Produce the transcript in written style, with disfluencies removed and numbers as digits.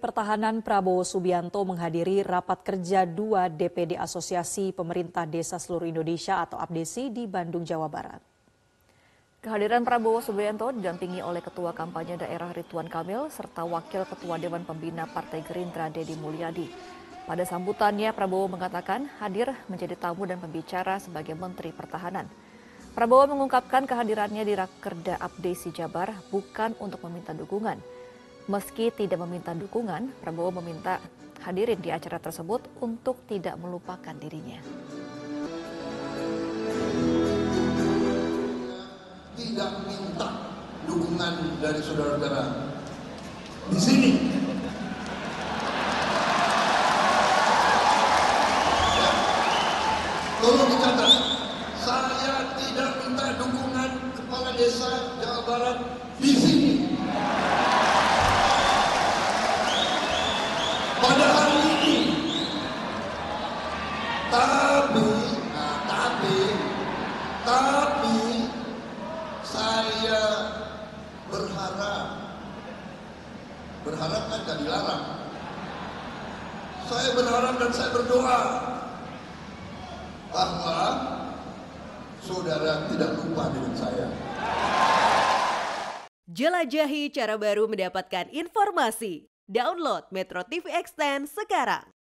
Pertahanan Prabowo Subianto menghadiri rapat kerja 2 DPD Asosiasi Pemerintah Desa Seluruh Indonesia atau APDESI di Bandung, Jawa Barat. Kehadiran Prabowo Subianto didampingi oleh Ketua Kampanye Daerah Ridwan Kamil serta Wakil Ketua Dewan Pembina Partai Gerindra Deddy Mulyadi. Pada sambutannya, Prabowo mengatakan hadir menjadi tamu dan pembicara sebagai Menteri Pertahanan. Prabowo mengungkapkan kehadirannya di Rakerda APDESI Jabar bukan untuk meminta dukungan. Meski tidak meminta dukungan, Prabowo meminta hadirin di acara tersebut untuk tidak melupakan dirinya. Tidak minta dukungan dari saudara-saudara di sini. Ya. Tolong dicatat, saya tidak minta dukungan kepala desa Jawa Barat di sini. Pada hari ini, tapi saya berharap kan gak dilarang. Saya berharap dan saya berdoa bahwa saudara tidak lupa dengan saya. Jelajahi cara baru mendapatkan informasi. Download Metro TV Extend sekarang.